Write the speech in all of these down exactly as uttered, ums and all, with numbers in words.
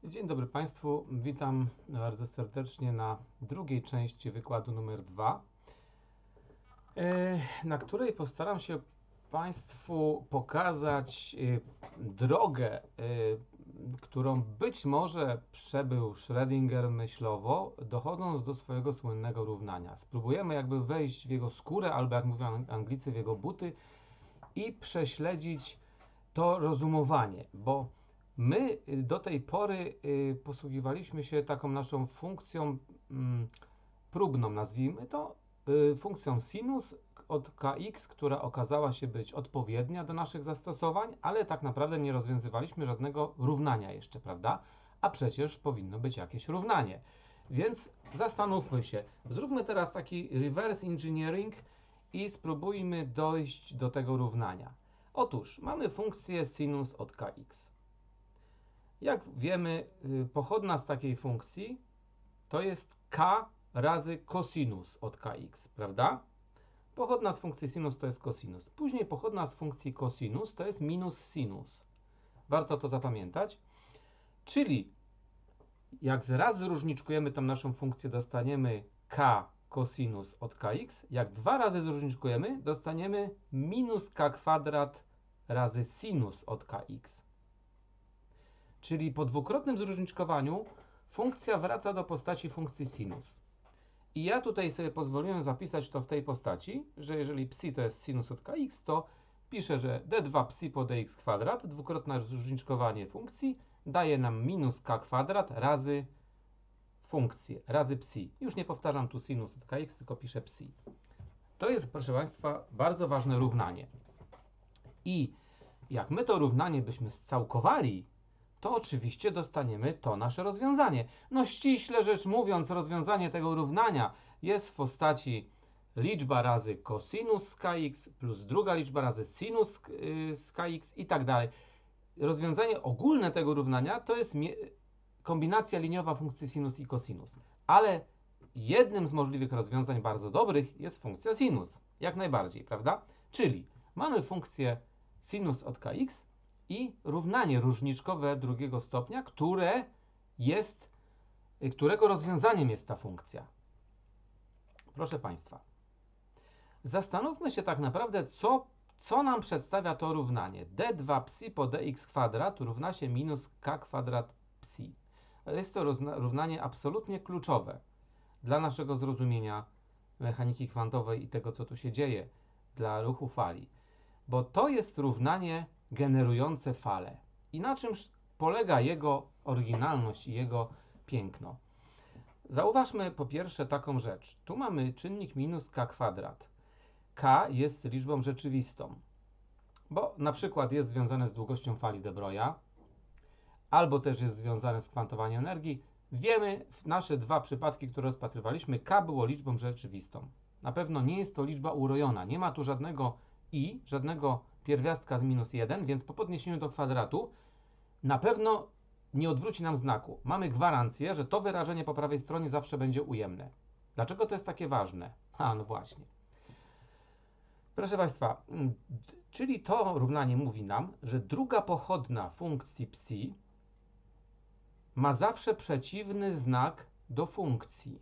Dzień dobry Państwu, witam bardzo serdecznie na drugiej części wykładu numer dwa, na której postaram się Państwu pokazać drogę, którą być może przebył Schrödinger myślowo, dochodząc do swojego słynnego równania. Spróbujemy jakby wejść w jego skórę, albo jak mówią Anglicy, w jego buty i prześledzić to rozumowanie, bo my do tej pory y, posługiwaliśmy się taką naszą funkcją mm, próbną, nazwijmy to, y, funkcją sinus od kx, która okazała się być odpowiednia do naszych zastosowań, ale tak naprawdę nie rozwiązywaliśmy żadnego równania jeszcze, prawda? A przecież powinno być jakieś równanie. Więc zastanówmy się, zróbmy teraz taki reverse engineering i spróbujmy dojść do tego równania. Otóż mamy funkcję sinus od kx. Jak wiemy, pochodna z takiej funkcji to jest k razy cosinus od kx, prawda? Pochodna z funkcji sinus to jest cosinus. Później pochodna z funkcji cosinus to jest minus sinus. Warto to zapamiętać. Czyli jak raz zróżniczkujemy tą naszą funkcję, dostaniemy k cosinus od kx. Jak dwa razy zróżniczkujemy, dostaniemy minus k kwadrat razy sinus od kx. Czyli po dwukrotnym zróżniczkowaniu funkcja wraca do postaci funkcji sinus. I ja tutaj sobie pozwoliłem zapisać to w tej postaci, że jeżeli psi to jest sinus od kx, to piszę, że d dwa psi po dx kwadrat, dwukrotne zróżniczkowanie funkcji, daje nam minus k kwadrat razy funkcję, razy psi. Już nie powtarzam tu sinus od kx, tylko piszę psi. To jest, proszę Państwa, bardzo ważne równanie. I jak my to równanie byśmy scałkowali, to oczywiście dostaniemy to nasze rozwiązanie. No ściśle rzecz mówiąc, rozwiązanie tego równania jest w postaci liczba razy cosinus z kx plus druga liczba razy sinus z kx i tak dalej. Rozwiązanie ogólne tego równania to jest kombinacja liniowa funkcji sinus i cosinus. Ale jednym z możliwych rozwiązań bardzo dobrych jest funkcja sinus. Jak najbardziej, prawda? Czyli mamy funkcję sinus od kx i równanie różniczkowe drugiego stopnia, które jest, którego rozwiązaniem jest ta funkcja. Proszę Państwa, zastanówmy się tak naprawdę, co, co nam przedstawia to równanie. d dwa psi po dx kwadrat równa się minus k kwadrat psi. Jest to równanie absolutnie kluczowe dla naszego zrozumienia mechaniki kwantowej i tego, co tu się dzieje dla ruchu fali. Bo to jest równanie generujące fale. I na czymż polega jego oryginalność i jego piękno? Zauważmy po pierwsze taką rzecz. Tu mamy czynnik minus k kwadrat. K jest liczbą rzeczywistą, bo na przykład jest związane z długością fali de Broglie'a, albo też jest związane z kwantowaniem energii. Wiemy, w nasze dwa przypadki, które rozpatrywaliśmy, k było liczbą rzeczywistą. Na pewno nie jest to liczba urojona. Nie ma tu żadnego i, żadnego pierwiastka z minus jeden, więc po podniesieniu do kwadratu na pewno nie odwróci nam znaku. Mamy gwarancję, że to wyrażenie po prawej stronie zawsze będzie ujemne. Dlaczego to jest takie ważne? A, no właśnie. Proszę Państwa, czyli to równanie mówi nam, że druga pochodna funkcji psi ma zawsze przeciwny znak do funkcji.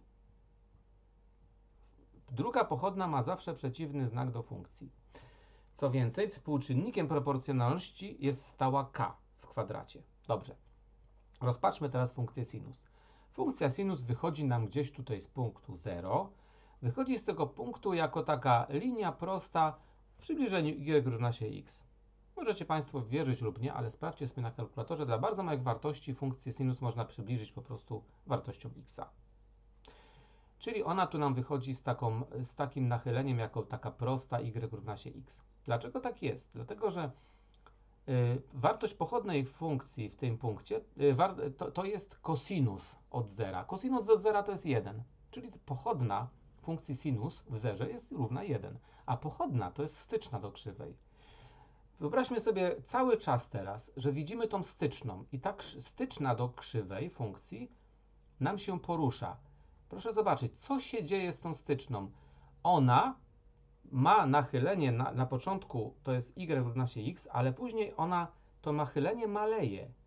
Druga pochodna ma zawsze przeciwny znak do funkcji. Co więcej, współczynnikiem proporcjonalności jest stała k w kwadracie. Dobrze. Rozpatrzmy teraz funkcję sinus. Funkcja sinus wychodzi nam gdzieś tutaj z punktu zero. Wychodzi z tego punktu jako taka linia prosta w przybliżeniu y równa się x. Możecie Państwo wierzyć lub nie, ale sprawdźcie sobie na kalkulatorze. Dla bardzo małych wartości funkcję sinus można przybliżyć po prostu wartością x. Czyli ona tu nam wychodzi z, taką, z takim nachyleniem jako taka prosta y równa się x. Dlaczego tak jest? Dlatego, że y, wartość pochodnej funkcji w tym punkcie y, war, to, to jest cosinus od zera. Cosinus od zera to jest jeden, czyli pochodna funkcji sinus w zerze jest równa jeden, a pochodna to jest styczna do krzywej. Wyobraźmy sobie cały czas teraz, że widzimy tą styczną i ta styczna do krzywej funkcji nam się porusza. Proszę zobaczyć, co się dzieje z tą styczną. Ona ma nachylenie na, na początku, to jest y równa się x, ale później ona to nachylenie maleje.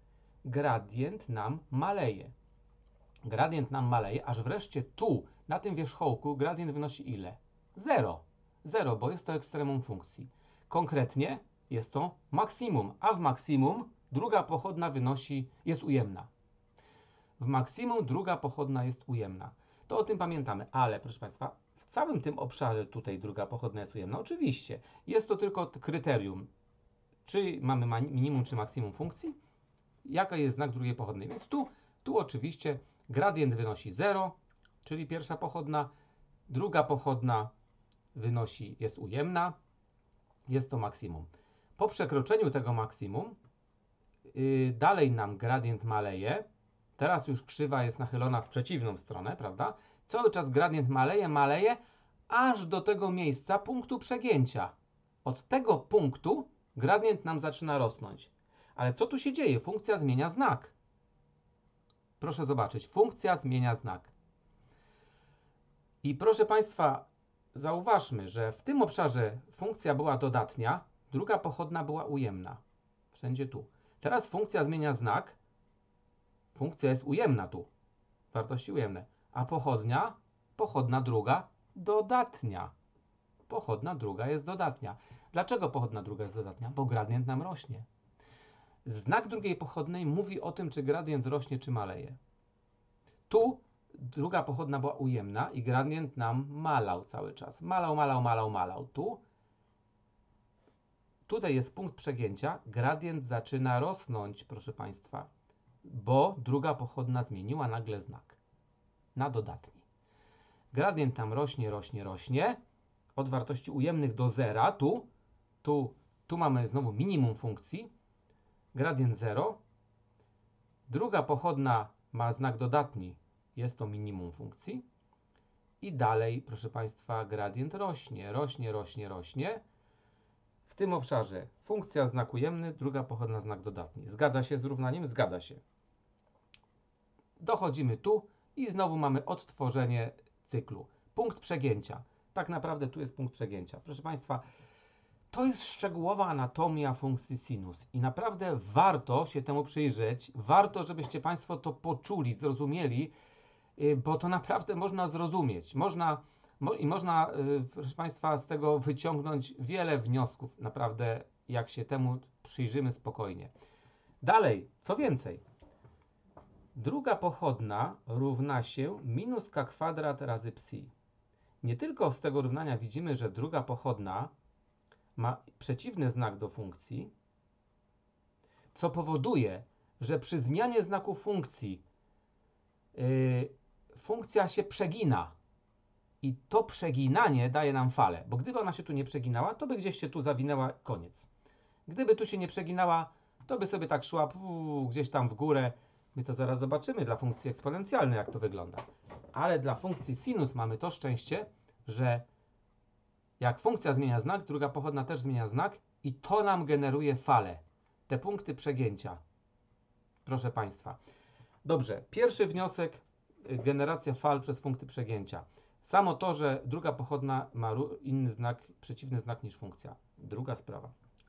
gradient nam maleje. Gradient nam maleje, aż wreszcie tu, na tym wierzchołku, gradient wynosi ile? zero. zero, bo jest to ekstremum funkcji. Konkretnie jest to maksimum, a w maksimum druga pochodna wynosi, jest ujemna. W maksimum druga pochodna jest ujemna. To o tym pamiętamy, ale proszę Państwa, w całym tym obszarze tutaj druga pochodna jest ujemna. Oczywiście, jest to tylko kryterium, czy mamy minimum, czy maksimum funkcji, jaka jest znak drugiej pochodnej. Więc tu, tu oczywiście gradient wynosi zero, czyli pierwsza pochodna, druga pochodna wynosi, jest ujemna, jest to maksimum. Po przekroczeniu tego maksimum yy, dalej nam gradient maleje. Teraz już krzywa jest nachylona w przeciwną stronę, prawda? Cały czas gradient maleje, maleje, aż do tego miejsca punktu przegięcia. Od tego punktu gradient nam zaczyna rosnąć. Ale co tu się dzieje? Funkcja zmienia znak. Proszę zobaczyć, funkcja zmienia znak. I proszę Państwa, zauważmy, że w tym obszarze funkcja była dodatnia, druga pochodna była ujemna. Wszędzie tu. Teraz funkcja zmienia znak. Funkcja jest ujemna tu. Wartości ujemne. A pochodnia, pochodna druga, dodatnia. Pochodna druga jest dodatnia. Dlaczego pochodna druga jest dodatnia? Bo gradient nam rośnie. Znak drugiej pochodnej mówi o tym, czy gradient rośnie, czy maleje. Tu druga pochodna była ujemna i gradient nam malał cały czas. Malał, malał, malał, malał. Tu, tutaj jest punkt przegięcia. Gradient zaczyna rosnąć, proszę Państwa, bo druga pochodna zmieniła nagle znak na dodatni. Gradient tam rośnie, rośnie, rośnie. Od wartości ujemnych do zera. Tu, tu, tu mamy znowu minimum funkcji. Gradient zero. Druga pochodna ma znak dodatni. Jest to minimum funkcji. I dalej, proszę Państwa, gradient rośnie, rośnie, rośnie, rośnie. W tym obszarze funkcja znak ujemny, druga pochodna znak dodatni. Zgadza się z równaniem? Zgadza się. Dochodzimy tu i znowu mamy odtworzenie cyklu. Punkt przegięcia. Tak naprawdę tu jest punkt przegięcia. Proszę Państwa, to jest szczegółowa anatomia funkcji sinus i naprawdę warto się temu przyjrzeć. Warto, żebyście Państwo to poczuli, zrozumieli, bo to naprawdę można zrozumieć. Można, mo, i można, proszę Państwa, z tego wyciągnąć wiele wniosków. Naprawdę, jak się temu przyjrzymy spokojnie. Dalej, co więcej. Druga pochodna równa się minus k kwadrat razy psi. Nie tylko z tego równania widzimy, że druga pochodna ma przeciwny znak do funkcji, co powoduje, że przy zmianie znaku funkcji yy, funkcja się przegina i to przeginanie daje nam falę, bo gdyby ona się tu nie przeginała, to by gdzieś się tu zawinęła, koniec. Gdyby tu się nie przeginała, to by sobie tak szła puu, gdzieś tam w górę. My to zaraz zobaczymy dla funkcji eksponencjalnej, jak to wygląda. Ale dla funkcji sinus mamy to szczęście, że jak funkcja zmienia znak, druga pochodna też zmienia znak i to nam generuje falę. Te punkty przegięcia. Proszę Państwa. Dobrze, pierwszy wniosek, generacja fal przez punkty przegięcia. Samo to, że druga pochodna ma inny znak, przeciwny znak niż funkcja. Druga sprawa.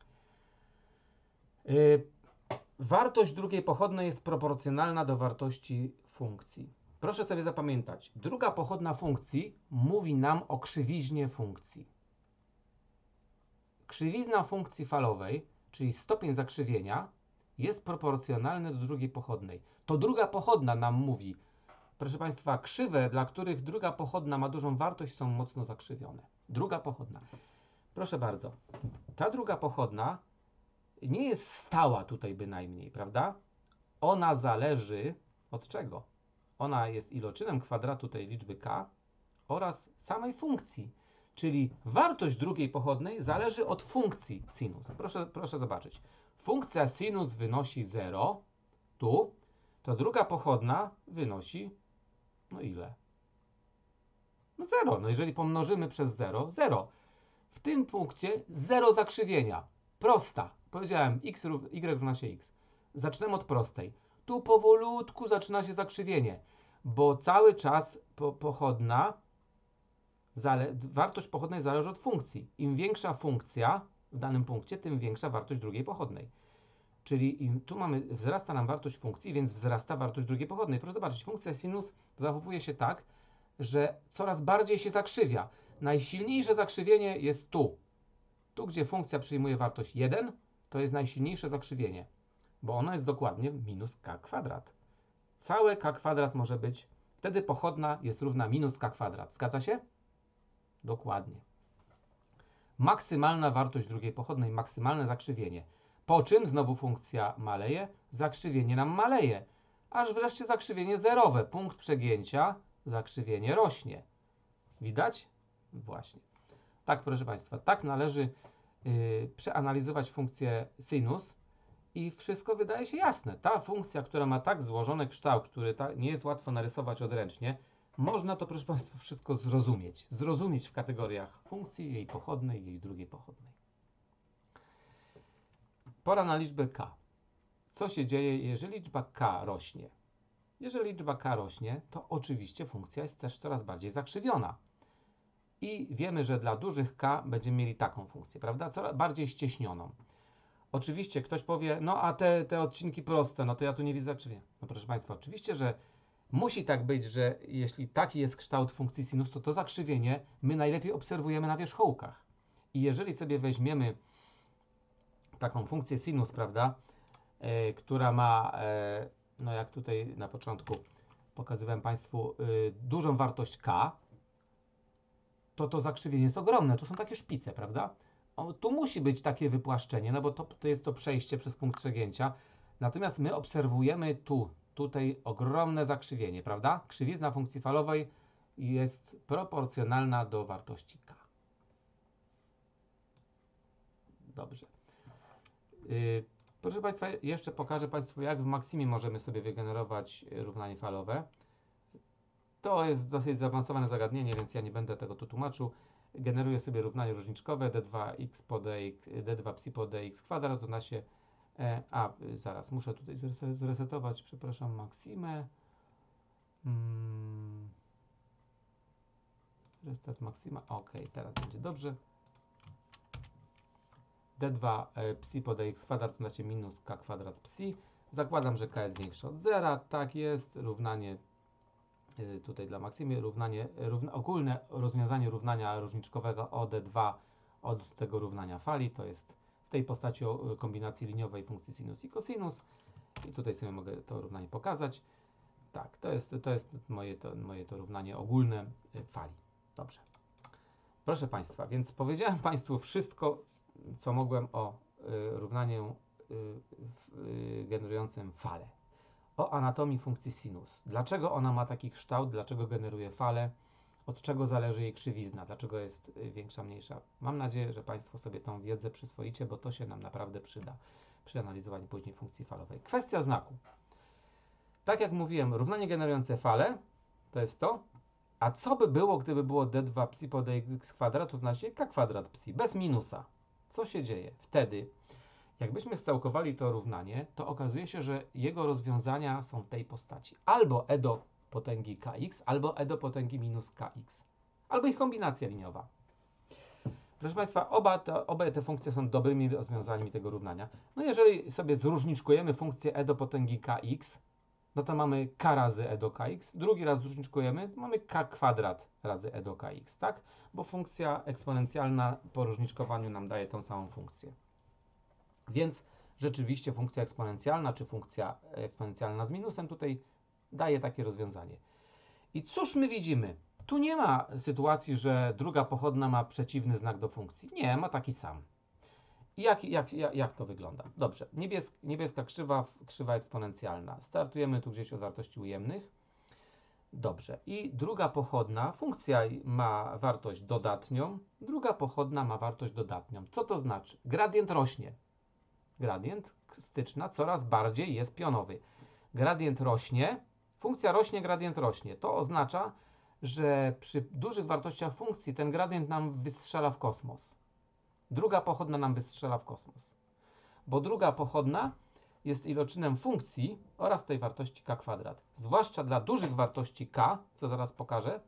Yy, wartość drugiej pochodnej jest proporcjonalna do wartości funkcji. Proszę sobie zapamiętać, druga pochodna funkcji mówi nam o krzywiźnie funkcji. Krzywizna funkcji falowej, czyli stopień zakrzywienia, jest proporcjonalny do drugiej pochodnej. To druga pochodna nam mówi, proszę Państwa, krzywe, dla których druga pochodna ma dużą wartość, są mocno zakrzywione. Druga pochodna. Proszę bardzo, ta druga pochodna nie jest stała tutaj bynajmniej, prawda? Ona zależy od czego? Ona jest iloczynem kwadratu tej liczby k oraz samej funkcji. Czyli wartość drugiej pochodnej zależy od funkcji sinus. Proszę, proszę zobaczyć. Funkcja sinus wynosi zero, tu, to druga pochodna wynosi, no ile? No zero. No jeżeli pomnożymy przez zero, zero. W tym punkcie zero zakrzywienia. Prosta. Powiedziałem, x, y równa się x. Zaczynamy od prostej. Tu powolutku zaczyna się zakrzywienie, bo cały czas po, pochodna Zale wartość pochodnej zależy od funkcji. Im większa funkcja w danym punkcie, tym większa wartość drugiej pochodnej. Czyli im, tu mamy, wzrasta nam wartość funkcji, więc wzrasta wartość drugiej pochodnej. Proszę zobaczyć, funkcja sinus zachowuje się tak, że coraz bardziej się zakrzywia. Najsilniejsze zakrzywienie jest tu. Tu, gdzie funkcja przyjmuje wartość jeden, to jest najsilniejsze zakrzywienie, bo ono jest dokładnie minus k kwadrat. Całe k kwadrat może być, wtedy pochodna jest równa minus k kwadrat. Zgadza się? Dokładnie. Maksymalna wartość drugiej pochodnej, maksymalne zakrzywienie. Po czym znowu funkcja maleje, zakrzywienie nam maleje, aż wreszcie zakrzywienie zerowe. Punkt przegięcia, zakrzywienie rośnie. Widać? Właśnie. Tak, proszę Państwa, tak należy yy, przeanalizować funkcję sinus i wszystko wydaje się jasne. Ta funkcja, która ma tak złożony kształt, który tak nie jest łatwo narysować odręcznie, można to, proszę Państwa, wszystko zrozumieć. Zrozumieć w kategoriach funkcji, jej pochodnej, jej drugiej pochodnej. Pora na liczbę k. Co się dzieje, jeżeli liczba k rośnie? Jeżeli liczba k rośnie, to oczywiście funkcja jest też coraz bardziej zakrzywiona. I wiemy, że dla dużych k będziemy mieli taką funkcję, prawda? Coraz bardziej ścieśnioną. Oczywiście ktoś powie, no a te, te odcinki proste, no to ja tu nie widzę zakrzywienia. No proszę Państwa, oczywiście, że musi tak być, że jeśli taki jest kształt funkcji sinus, to to zakrzywienie my najlepiej obserwujemy na wierzchołkach. I jeżeli sobie weźmiemy taką funkcję sinus, prawda, yy, która ma, yy, no jak tutaj na początku pokazywałem Państwu, yy, dużą wartość k, to to zakrzywienie jest ogromne. Tu są takie szpice, prawda? O, tu musi być takie wypłaszczenie, no bo to, to jest to przejście przez punkt przegięcia. Natomiast my obserwujemy tu, tutaj ogromne zakrzywienie, prawda? Krzywizna funkcji falowej jest proporcjonalna do wartości k. Dobrze. Yy, proszę Państwa, jeszcze pokażę Państwu, jak w Maksimie możemy sobie wygenerować równanie falowe. To jest dosyć zaawansowane zagadnienie, więc ja nie będę tego tu tłumaczył. Generuję sobie równanie różniczkowe d dwa x po dx, d dwa psi po dx kwadrat równa się e, a, zaraz, muszę tutaj zresetować, przepraszam, Maksimę. Hmm. Restart Maksima, ok, teraz będzie dobrze. d dwa e, psi po dx kwadrat równa się minus k kwadrat psi. Zakładam, że k jest większe od zera, tak jest, równanie tutaj dla Maksimy, równanie, równa, ogólne rozwiązanie równania różniczkowego o d dwa od tego równania fali, to jest w tej postaci o kombinacji liniowej funkcji sinus i cosinus. I tutaj sobie mogę to równanie pokazać. Tak, to jest, to jest moje, to, moje to równanie ogólne fali. Dobrze. Proszę Państwa, więc powiedziałem Państwu wszystko, co mogłem o y, równaniu y, y, generującym falę. O anatomii funkcji sinus. Dlaczego ona ma taki kształt, dlaczego generuje falę, od czego zależy jej krzywizna, dlaczego jest większa, mniejsza. Mam nadzieję, że Państwo sobie tą wiedzę przyswoicie, bo to się nam naprawdę przyda przy analizowaniu później funkcji falowej. Kwestia znaku. Tak jak mówiłem, równanie generujące falę to jest to, a co by było, gdyby było d dwa psi po dx kwadrat równa się k kwadrat psi, bez minusa. Co się dzieje? Wtedy jakbyśmy scałkowali to równanie, to okazuje się, że jego rozwiązania są tej postaci. Albo e do potęgi kx, albo e do potęgi minus kx. Albo ich kombinacja liniowa. Proszę Państwa, oba te, obie te funkcje są dobrymi rozwiązaniami tego równania. No jeżeli sobie zróżniczkujemy funkcję e do potęgi kx, no to mamy k razy e do kx. Drugi raz zróżniczkujemy, to mamy k kwadrat razy e do kx, tak? Bo funkcja eksponencjalna po różniczkowaniu nam daje tą samą funkcję. Więc rzeczywiście funkcja eksponencjalna, czy funkcja eksponencjalna z minusem tutaj daje takie rozwiązanie. I cóż my widzimy? Tu nie ma sytuacji, że druga pochodna ma przeciwny znak do funkcji. Nie, ma taki sam. I jak, jak, jak, jak to wygląda? Dobrze, niebieska, niebieska krzywa, krzywa eksponencjalna. Startujemy tu gdzieś od wartości ujemnych. Dobrze, i druga pochodna, funkcja ma wartość dodatnią, druga pochodna ma wartość dodatnią. Co to znaczy? Gradient rośnie. Gradient styczna coraz bardziej jest pionowy. Gradient rośnie, funkcja rośnie, gradient rośnie. To oznacza, że przy dużych wartościach funkcji ten gradient nam wystrzela w kosmos. Druga pochodna nam wystrzela w kosmos. Bo druga pochodna jest iloczynem funkcji oraz tej wartości k kwadrat. Zwłaszcza dla dużych wartości k, co zaraz pokażę,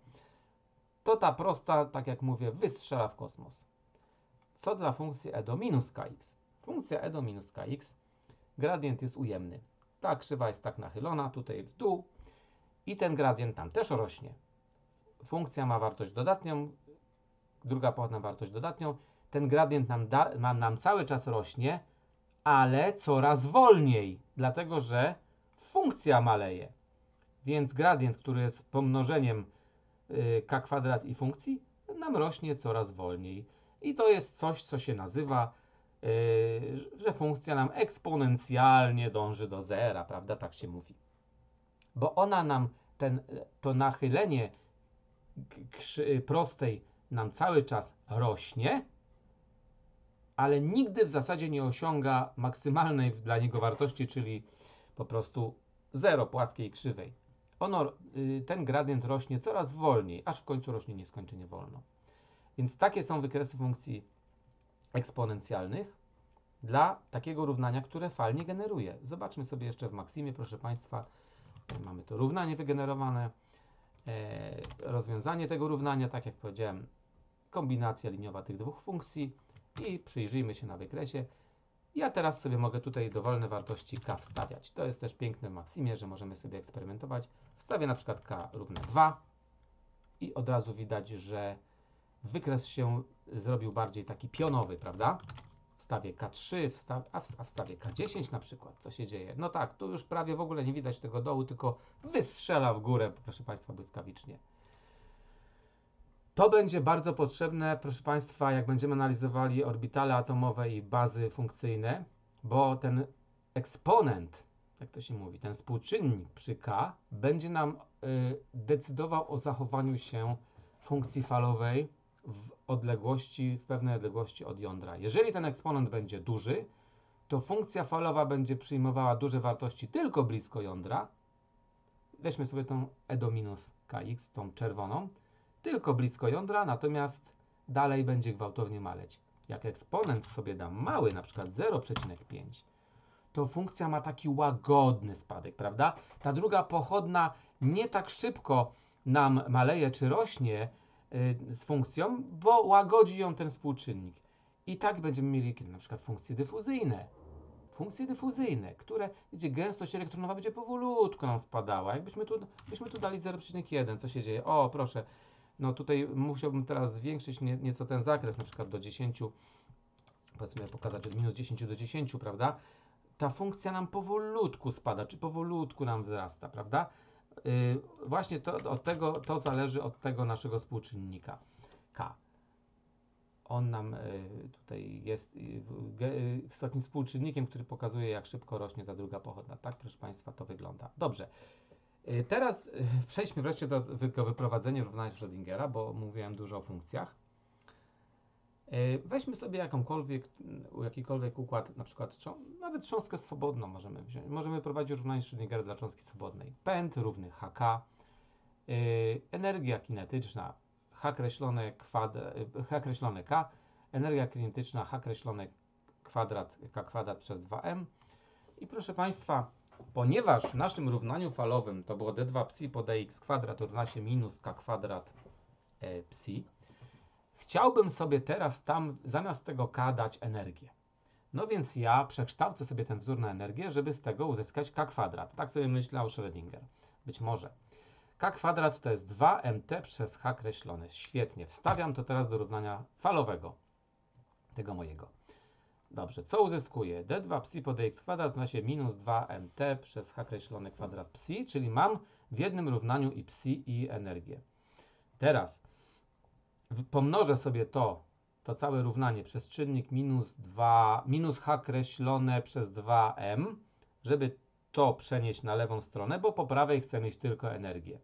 to ta prosta, tak jak mówię, wystrzela w kosmos. Co dla funkcji e do minus kx? Funkcja e do minus kx gradient jest ujemny. Ta krzywa jest tak nachylona, tutaj w dół i ten gradient tam też rośnie. Funkcja ma wartość dodatnią, druga pochodna wartość dodatnią. Ten gradient nam, da, nam, nam cały czas rośnie, ale coraz wolniej, dlatego że funkcja maleje. Więc gradient, który jest pomnożeniem y, k kwadrat i funkcji, nam rośnie coraz wolniej. I to jest coś, co się nazywa, y, że funkcja nam eksponencjalnie dąży do zera, prawda? Tak się mówi. Bo ona nam, ten, to nachylenie krzy, prostej nam cały czas rośnie, ale nigdy w zasadzie nie osiąga maksymalnej dla niego wartości, czyli po prostu zero płaskiej krzywej. Ono, ten gradient rośnie coraz wolniej, aż w końcu rośnie nieskończenie wolno. Więc takie są wykresy funkcji eksponencjalnych dla takiego równania, które falnie generuje. Zobaczmy sobie jeszcze w Maksimie, proszę Państwa, mamy to równanie wygenerowane, e, rozwiązanie tego równania, tak jak powiedziałem, kombinacja liniowa tych dwóch funkcji i przyjrzyjmy się na wykresie. Ja teraz sobie mogę tutaj dowolne wartości k wstawiać. To jest też piękne w Maksimie, że możemy sobie eksperymentować. Wstawię na przykład k równe dwa i od razu widać, że wykres się zrobił bardziej taki pionowy, prawda? Wstawię k trzy, wsta a, a wstawię k dziesięć na przykład. Co się dzieje? No tak, tu już prawie w ogóle nie widać tego dołu, tylko wystrzela w górę, proszę Państwa, błyskawicznie. To będzie bardzo potrzebne, proszę Państwa, jak będziemy analizowali orbitale atomowe i bazy funkcyjne, bo ten eksponent, jak to się mówi, ten współczynnik przy k będzie nam y, decydował o zachowaniu się funkcji falowej w odległości, w pewnej odległości od jądra. Jeżeli ten eksponent będzie duży, to funkcja falowa będzie przyjmowała duże wartości tylko blisko jądra. Weźmy sobie tą e do minus kx, tą czerwoną, tylko blisko jądra, natomiast dalej będzie gwałtownie maleć. Jak eksponent sobie dam mały, na przykład zero przecinek pięć, to funkcja ma taki łagodny spadek, prawda? Ta druga pochodna nie tak szybko nam maleje czy rośnie yy, z funkcją, bo łagodzi ją ten współczynnik. I tak będziemy mieli na przykład funkcje dyfuzyjne. Funkcje dyfuzyjne, które, gdzie gęstość elektronowa będzie powolutku nam spadała. Jakbyśmy tu, byśmy tu dali zero przecinek jeden, co się dzieje? O, proszę. No tutaj musiałbym teraz zwiększyć nie, nieco ten zakres, na przykład do dziesięciu, powiedzmy pokazać od minus dziesięć do dziesięciu, prawda? Ta funkcja nam powolutku spada, czy powolutku nam wzrasta, prawda? Yy, właśnie to, od tego, to zależy od tego naszego współczynnika k. On nam y, tutaj jest y, y, istotnym współczynnikiem, który pokazuje, jak szybko rośnie ta druga pochodna. Tak, proszę Państwa, to wygląda. Dobrze. Teraz przejdźmy wreszcie do wyprowadzenia równania Schrödingera, bo mówiłem dużo o funkcjach. Weźmy sobie jakąkolwiek, jakikolwiek układ, na przykład nawet cząstkę swobodną możemy wziąć. Możemy prowadzić równanie Schrödingera dla cząstki swobodnej. Pęd równy hk, energia kinetyczna h kreślone, kwadrat, h kreślone k, energia kinetyczna h kreślone kwadrat k kwadrat przez dwa m. I proszę Państwa, ponieważ w naszym równaniu falowym to było d dwa psi po dx kwadrat równa się minus k kwadrat e, psi, chciałbym sobie teraz tam zamiast tego k dać energię. No więc ja przekształcę sobie ten wzór na energię, żeby z tego uzyskać k kwadrat. Tak sobie myślał Schrödinger. Być może. K kwadrat to jest dwa m t przez h kreślone. Świetnie. Wstawiam to teraz do równania falowego. Tego mojego. Dobrze, co uzyskuję? d dwa psi po dx kwadrat równa się minus dwa m t przez h kreślony kwadrat psi, czyli mam w jednym równaniu i psi, i energię. Teraz pomnożę sobie to, to całe równanie przez czynnik minus, dwa, minus h kreślone przez dwa m, żeby to przenieść na lewą stronę, bo po prawej chcę mieć tylko energię.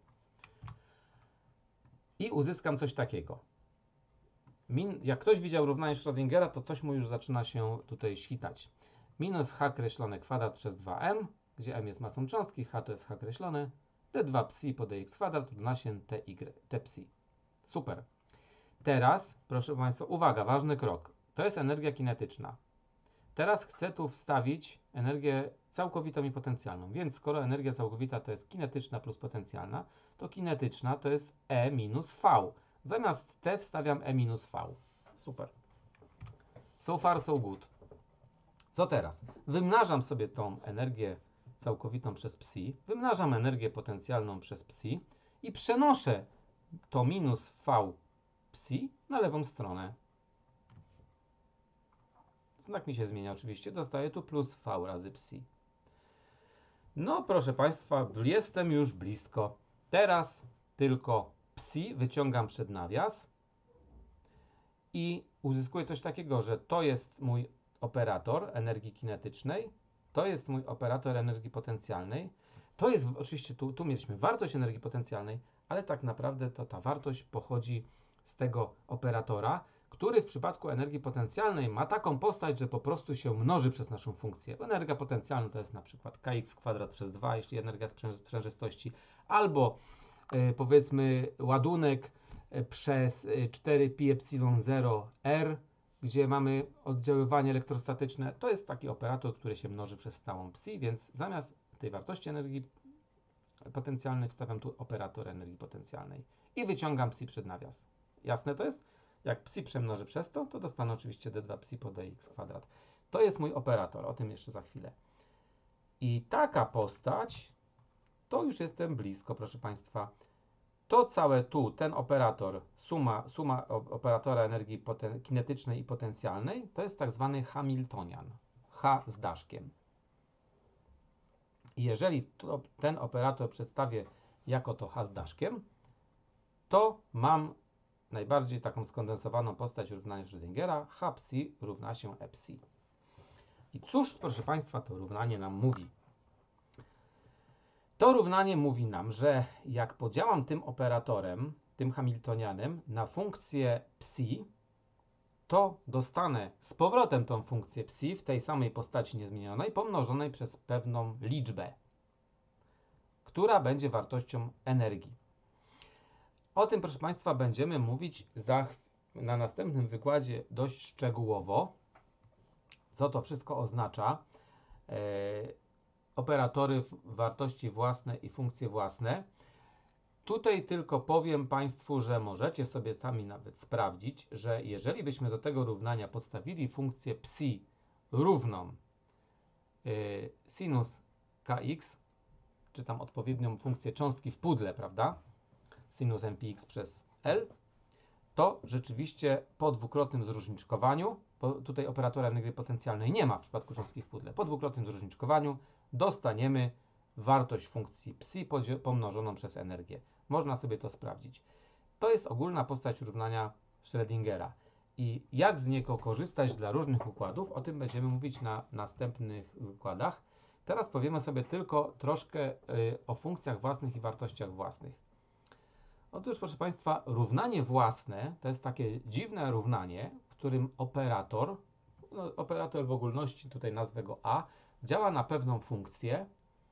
I uzyskam coś takiego. Min, jak ktoś widział równanie Schrödingera, to coś mu już zaczyna się tutaj świtać. Minus h kreślone kwadrat przez dwa m, gdzie m jest masą cząstki, h to jest h kreślone, d dwa psi po dx kwadrat równa się ty, t psi. Super. Teraz, proszę Państwa, uwaga, ważny krok. To jest energia kinetyczna. Teraz chcę tu wstawić energię całkowitą i potencjalną. Więc skoro energia całkowita to jest kinetyczna plus potencjalna, to kinetyczna to jest E minus V. Zamiast T wstawiam E minus V. Super. So far, so good. Co teraz? Wymnażam sobie tą energię całkowitą przez psi, wymnażam energię potencjalną przez psi i przenoszę to minus v psi na lewą stronę. Znak mi się zmienia oczywiście, dostaję tu plus v razy psi. No proszę Państwa, jestem już blisko. Teraz tylko psi wyciągam przed nawias i uzyskuję coś takiego, że to jest mój operator energii kinetycznej, to jest mój operator energii potencjalnej, to jest oczywiście, tu, tu mieliśmy wartość energii potencjalnej, ale tak naprawdę to ta wartość pochodzi z tego operatora, który w przypadku energii potencjalnej ma taką postać, że po prostu się mnoży przez naszą funkcję. Energia potencjalna to jest na przykład kx kwadrat przez dwa, jeśli energia sprzężystości, albo yy, powiedzmy ładunek yy, przez yy, cztery pi epsilon zero r, gdzie mamy oddziaływanie elektrostatyczne. To jest taki operator, który się mnoży przez stałą psi, więc zamiast tej wartości energii potencjalnej wstawiam tu operator energii potencjalnej i wyciągam psi przed nawias. Jasne to jest? Jak psi przemnożę przez to, to dostanę oczywiście d dwa psi po dx kwadrat. To jest mój operator, o tym jeszcze za chwilę. I taka postać, to już jestem blisko, proszę Państwa. To całe tu, ten operator, suma, suma operatora energii kinetycznej i potencjalnej, to jest tak zwany Hamiltonian. H z daszkiem. I jeżeli to, ten operator przedstawię jako to H z daszkiem, to mam najbardziej taką skondensowaną postać równania Schrödingera. H psi równa się e psi. I cóż, proszę Państwa, to równanie nam mówi? To równanie mówi nam, że jak podziałam tym operatorem, tym Hamiltonianem, na funkcję psi, to dostanę z powrotem tą funkcję psi w tej samej postaci niezmienionej, pomnożonej przez pewną liczbę, która będzie wartością energii. O tym, proszę Państwa, będziemy mówić za, na następnym wykładzie dość szczegółowo, co to wszystko oznacza. Yy, operatory wartości własne i funkcje własne. Tutaj tylko powiem Państwu, że możecie sobie sami nawet sprawdzić, że jeżeli byśmy do tego równania podstawili funkcję psi równą yy, sinus kx, czy tam odpowiednią funkcję cząstki w pudle, prawda? Sinus npx przez L, to rzeczywiście po dwukrotnym zróżniczkowaniu, bo tutaj operatora energii potencjalnej nie ma w przypadku cząstki w pudle, po dwukrotnym zróżniczkowaniu dostaniemy wartość funkcji psi pomnożoną przez energię. Można sobie to sprawdzić. To jest ogólna postać równania Schrödingera. I jak z niego korzystać dla różnych układów, o tym będziemy mówić na następnych wykładach. Teraz powiemy sobie tylko troszkę y, o funkcjach własnych i wartościach własnych. Otóż, proszę Państwa, równanie własne to jest takie dziwne równanie, w którym operator, no, operator w ogólności, tutaj nazwę go A, działa na pewną funkcję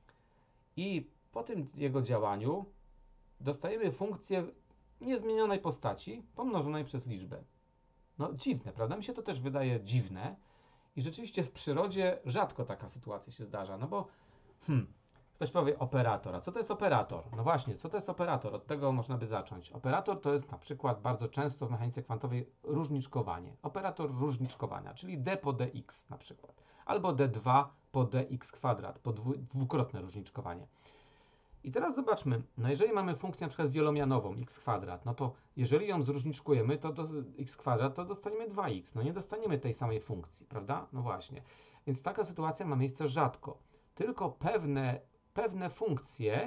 i po tym jego działaniu dostajemy funkcję niezmienionej postaci pomnożonej przez liczbę. No dziwne, prawda? Mi się to też wydaje dziwne i rzeczywiście w przyrodzie rzadko taka sytuacja się zdarza, no bo hmm, ktoś powie operator. A co to jest operator? No właśnie, co to jest operator? Od tego można by zacząć. Operator to jest na przykład bardzo często w mechanice kwantowej różniczkowanie. Operator różniczkowania, czyli d po dx na przykład. Albo d dwa po dx kwadrat, po dwu, dwukrotne różniczkowanie. I teraz zobaczmy, no jeżeli mamy funkcję na przykład wielomianową x kwadrat, no to jeżeli ją zróżniczkujemy, to do x kwadrat to dostaniemy dwa x. No nie dostaniemy tej samej funkcji, prawda? No właśnie. Więc taka sytuacja ma miejsce rzadko. Tylko pewne, pewne funkcje,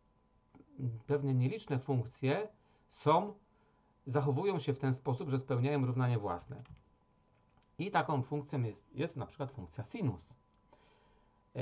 pewne nieliczne funkcje są, zachowują się w ten sposób, że spełniają równanie własne. I taką funkcją jest, jest na przykład funkcja sinus. Yy,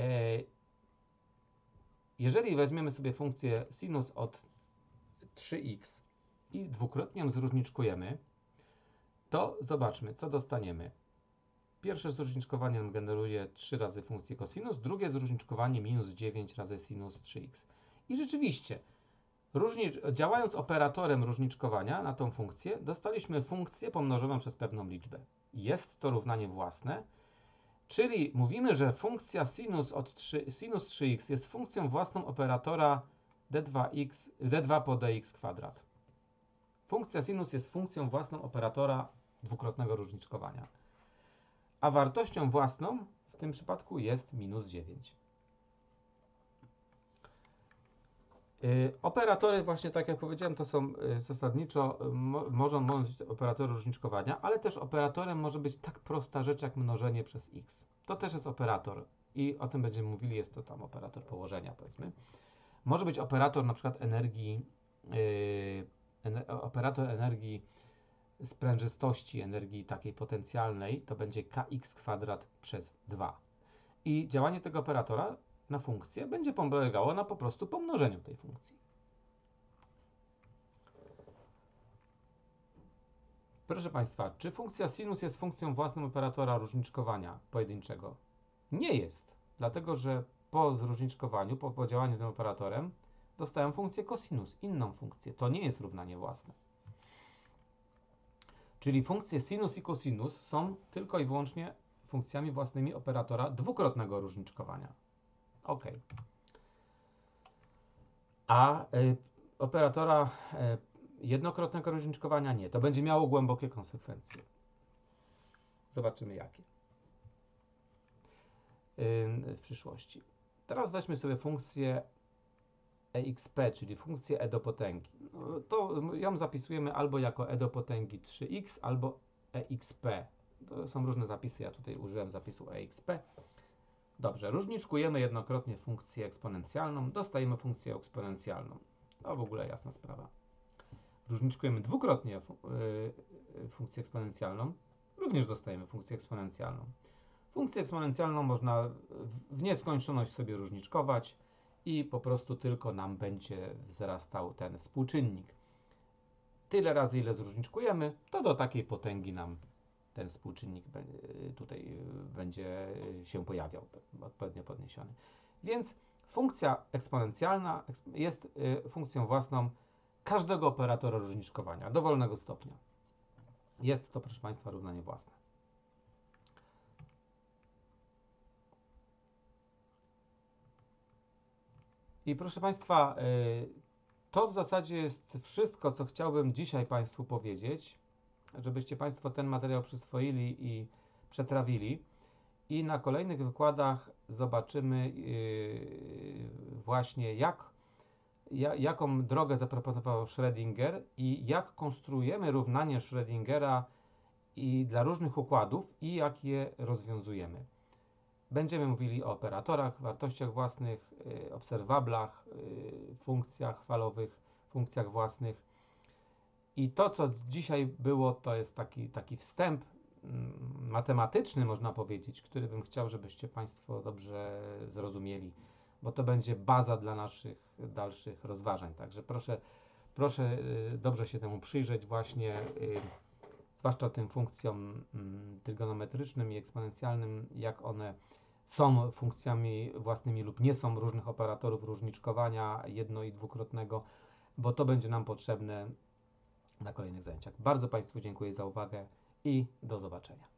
Jeżeli weźmiemy sobie funkcję sinus od trzy x i dwukrotnie ją zróżniczkujemy, to zobaczmy, co dostaniemy. Pierwsze zróżniczkowanie nam generuje trzy razy funkcję cosinus, drugie zróżniczkowanie minus dziewięć razy sinus trzy x. I rzeczywiście, różnicz, działając operatorem różniczkowania na tą funkcję, dostaliśmy funkcję pomnożoną przez pewną liczbę. Jest to równanie własne, czyli mówimy, że funkcja sinus, od trzy, sinus trzy x jest funkcją własną operatora d dwa, x, d dwa po dx kwadrat. Funkcja sinus jest funkcją własną operatora dwukrotnego różniczkowania. A wartością własną w tym przypadku jest minus dziewięć. Yy, operatory, właśnie tak jak powiedziałem, to są yy, zasadniczo, yy, mo, mogą być operatory różniczkowania, ale też operatorem może być tak prosta rzecz jak mnożenie przez x. To też jest operator i o tym będziemy mówili, jest to tam operator położenia, powiedzmy. Może być operator na przykład energii, yy, ener, operator energii sprężystości, energii takiej potencjalnej, to będzie kx kwadrat przez dwa. I działanie tego operatora na funkcję będzie polegało na po prostu pomnożeniu tej funkcji. Proszę Państwa, czy funkcja sinus jest funkcją własną operatora różniczkowania pojedynczego? Nie jest, dlatego że po zróżniczkowaniu, po podziałaniu tym operatorem dostają funkcję cosinus, inną funkcję. To nie jest równanie własne. Czyli funkcje sinus i cosinus są tylko i wyłącznie funkcjami własnymi operatora dwukrotnego różniczkowania. OK. A y, operatora y, jednokrotnego różniczkowania nie. To będzie miało głębokie konsekwencje. Zobaczymy jakie y, w przyszłości. Teraz weźmy sobie funkcję exp, czyli funkcję e do potęgi. No, to ją zapisujemy albo jako e do potęgi trzy x, albo exp. To są różne zapisy, ja tutaj użyłem zapisu exp. Dobrze, różniczkujemy jednokrotnie funkcję eksponencjalną, dostajemy funkcję eksponencjalną. To w ogóle jasna sprawa. Różniczkujemy dwukrotnie fu yy, funkcję eksponencjalną, również dostajemy funkcję eksponencjalną. Funkcję eksponencjalną można w nieskończoność sobie różniczkować i po prostu tylko nam będzie wzrastał ten współczynnik. Tyle razy, ile zróżniczkujemy, to do takiej potęgi nam ten współczynnik tutaj będzie się pojawiał, odpowiednio podniesiony. Więc funkcja eksponencjalna jest funkcją własną każdego operatora różniczkowania, dowolnego stopnia. Jest to, proszę Państwa, równanie własne. I proszę Państwa, to w zasadzie jest wszystko, co chciałbym dzisiaj Państwu powiedzieć, żebyście Państwo ten materiał przyswoili i przetrawili. I na kolejnych wykładach zobaczymy yy, właśnie jak, ja, jaką drogę zaproponował Schrödinger i jak konstruujemy równanie Schrödingera i dla różnych układów i jak je rozwiązujemy. Będziemy mówili o operatorach, wartościach własnych, yy, obserwablach, yy, funkcjach falowych, funkcjach własnych. I to, co dzisiaj było, to jest taki, taki wstęp mm, matematyczny, można powiedzieć, który bym chciał, żebyście Państwo dobrze zrozumieli, bo to będzie baza dla naszych dalszych rozważań. Także proszę, proszę y, dobrze się temu przyjrzeć właśnie, y, zwłaszcza tym funkcjom y, trygonometrycznym i eksponencjalnym, jak one są funkcjami własnymi lub nie są różnych operatorów różniczkowania jedno- i dwukrotnego, bo to będzie nam potrzebne na kolejnych zajęciach. Bardzo Państwu dziękuję za uwagę i do zobaczenia.